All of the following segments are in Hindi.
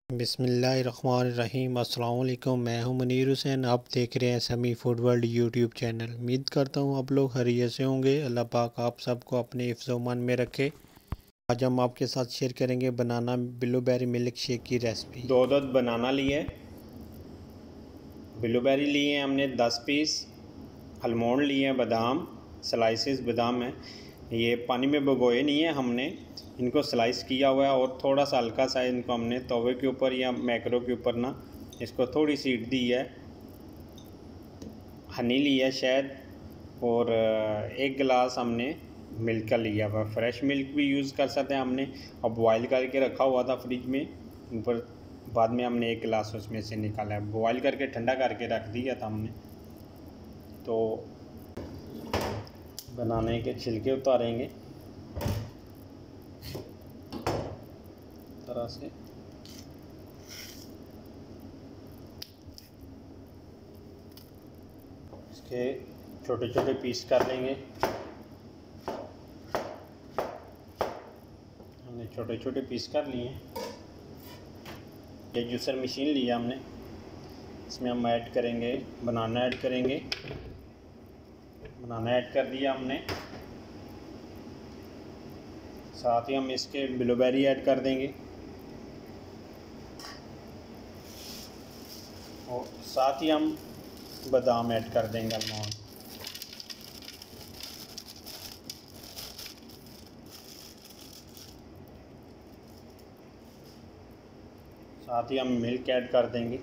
बिस्मिल्लाहिर्रहमानिर्रहीम। अस्सलाम वालेकुम। मैं हूं मुनीर हुसैन। आप देख रहे हैं समी फूड वर्ल्ड यूट्यूब चैनल। उम्मीद करता हूं आप लोग खैरियत से होंगे। अल्लाह पाक आप सबको अपने हिफ्ज़-ओ-मान में रखे। आज हम आपके साथ शेयर करेंगे बनाना ब्लूबेरी मिल्क शेक की रेसिपी। दो बनाना लिए, ब्लूबेरी लिए हमने 10 पीस, आलमंड लिए हैं, बादाम स्लाइसेस बादाम है। ये पानी में भिगोए नहीं है, हमने इनको स्लाइस किया हुआ है और थोड़ा सा हल्का सा इनको हमने तवे के ऊपर या मैक्रो के ऊपर ना इसको थोड़ी सी हीट दी है। हनी लिया शहद और 1 गिलास हमने मिल्क का लिया हुआ। फ्रेश मिल्क भी यूज़ कर सकते हैं हमने, और बॉयल करके रखा हुआ था फ्रिज में ऊपर। बाद में हमने 1 गिलास उसमें से निकाला है, बॉयल करके ठंडा करके रख दिया था हमने। तो बनाने के छिलके उतारेंगे तरह से। इसके छोटे छोटे पीस कर लेंगे। हमने छोटे छोटे पीस कर लिए। ये जूसर मशीन लिया हमने, इसमें हम ऐड करेंगे बनाना, ऐड करेंगे बनाना, ऐड कर दिया हमने। साथ ही हम इसके ब्लूबेरी ऐड कर देंगे और साथ ही हम बादाम ऐड कर देंगे, आलमंड। साथ ही हम मिल्क ऐड कर देंगे।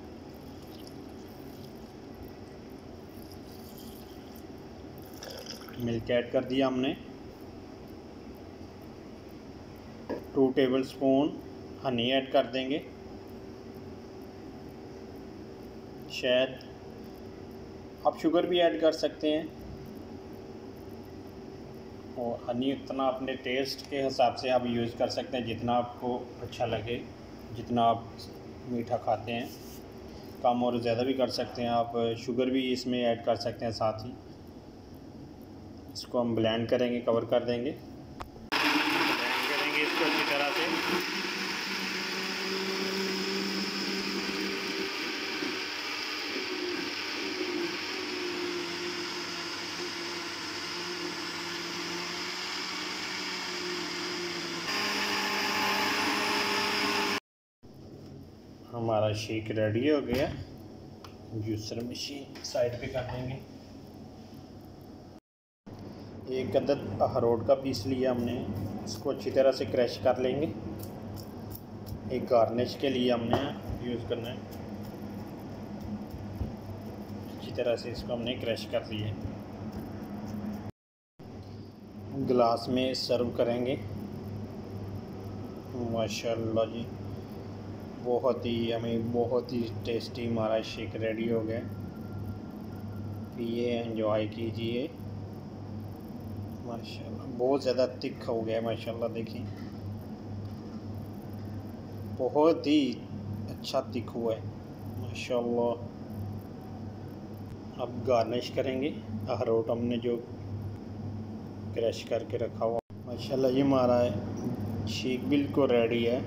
मिल्क ऐड कर दिया हमने। 2 टेबलस्पून हनी ऐड कर देंगे, शहद। आप शुगर भी ऐड कर सकते हैं, और हनी उतना अपने टेस्ट के हिसाब से आप यूज़ कर सकते हैं, जितना आपको अच्छा लगे, जितना आप मीठा खाते हैं। कम और ज़्यादा भी कर सकते हैं आप। शुगर भी इसमें ऐड कर सकते हैं साथ ही। इसको हम ब्लेंड करेंगे, कवर कर देंगे, ब्लेंड करेंगे इसको अच्छी तरह से। हमारा शेक रेडी हो गया। जूसर मशीन साइड पे कर देंगे। 1 अदद अखरोट का पीस लिया हमने, इसको अच्छी तरह से क्रश कर लेंगे। एक गार्निश के लिए हमने यूज़ करना है। अच्छी तरह से इसको हमने क्रश कर लिया। गिलास में सर्व करेंगे। माशाल्लाह जी, बहुत ही हमें बहुत ही टेस्टी हमारा शेक रेडी हो गया। पिए, एंजॉय कीजिए। माशाल्लाह बहुत ज़्यादा थिक हो गया माशाल्लाह। देखिए बहुत ही अच्छा थिक हुआ है माशाल्लाह। अब गार्निश करेंगे अखरोट हमने जो क्रश करके रखा हुआ। माशाल्लाह ये हमारा शेक बिल्कुल रेडी है।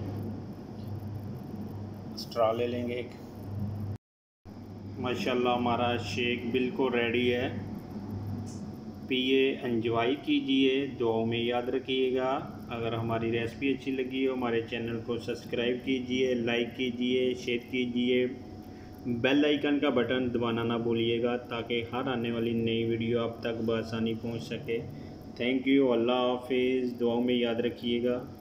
स्ट्रॉ ले लेंगे एक। माशाल्लाह हमारा शेक बिल्कुल रेडी है। पिए, एंजॉय कीजिए, दुआओं में याद रखिएगा। अगर हमारी रेसिपी अच्छी लगी हो, हमारे चैनल को सब्सक्राइब कीजिए, लाइक कीजिए, शेयर कीजिए। बेल आइकन का बटन दबाना ना भूलिएगा, ताकि हर आने वाली नई वीडियो आप तक बआसानी पहुंच सके। Thank you. अल्लाह हाफिज़। दुआओं में याद रखिएगा।